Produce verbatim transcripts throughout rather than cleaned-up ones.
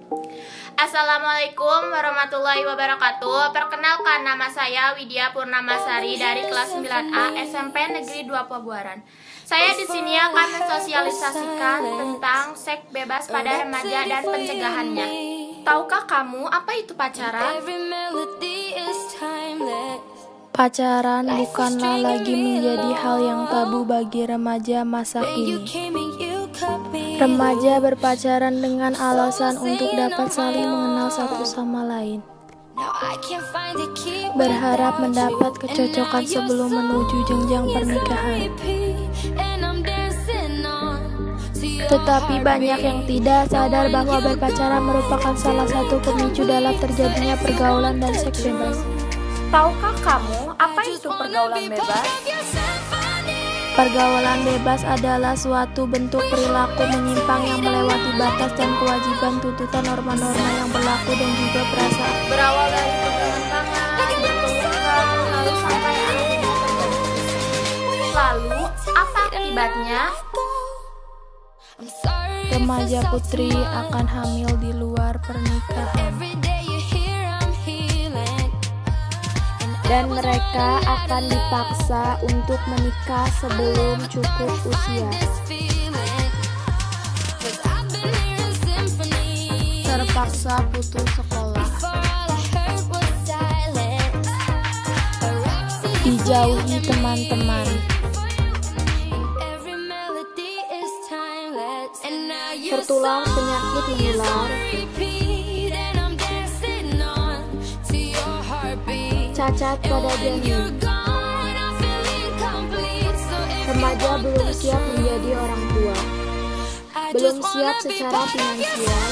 Assalamualaikum warahmatullahi wabarakatuh. Perkenalkan, nama saya Widya Purnamasari dari kelas sembilan A S M P Negeri dua Pabuaran. Saya di sini akan mensosialisasikan tentang seks bebas pada remaja dan pencegahannya. Tahukah kamu apa itu pacaran? Pacaran bukanlah lagi menjadi hal yang tabu bagi remaja masa kini. Remaja berpacaran dengan alasan untuk dapat saling mengenal satu sama lain, berharap mendapat kecocokan sebelum menuju jenjang pernikahan. Tetapi banyak yang tidak sadar bahwa berpacaran merupakan salah satu pemicu dalam terjadinya pergaulan dan seks bebas. Tahukah kamu apa itu pergaulan bebas? Pergaulan bebas adalah suatu bentuk perilaku menyimpang yang melewati batas dan kewajiban tuntutan norma-norma yang berlaku dan juga perasaan. Berawal dari pegangan tangan, berpelukan, lalu sampai akhirnya terjadi. Lalu, apa akibatnya? Remaja putri akan hamil di luar pernikahan, dan mereka akan dipaksa untuk menikah sebelum cukup usia. Terpaksa putus sekolah, dijauhi teman-teman, tertular penyakit menular, cacat pada janin. Remaja belum siap menjadi orang tua, belum siap secara finansial,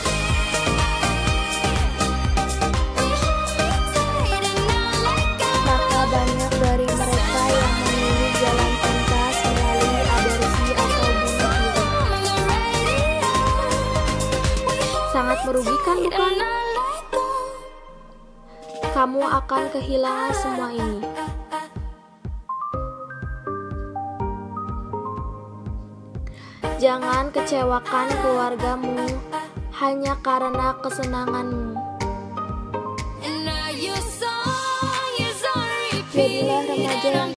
maka banyak dari mereka yang memilih jalan pintas melalui aborsi atau bunuh diri. Sangat merugikan, bukan? Kamu akan kehilangan semua ini. Jangan kecewakan keluargamu hanya karena kesenanganmu. Jadilah remaja yang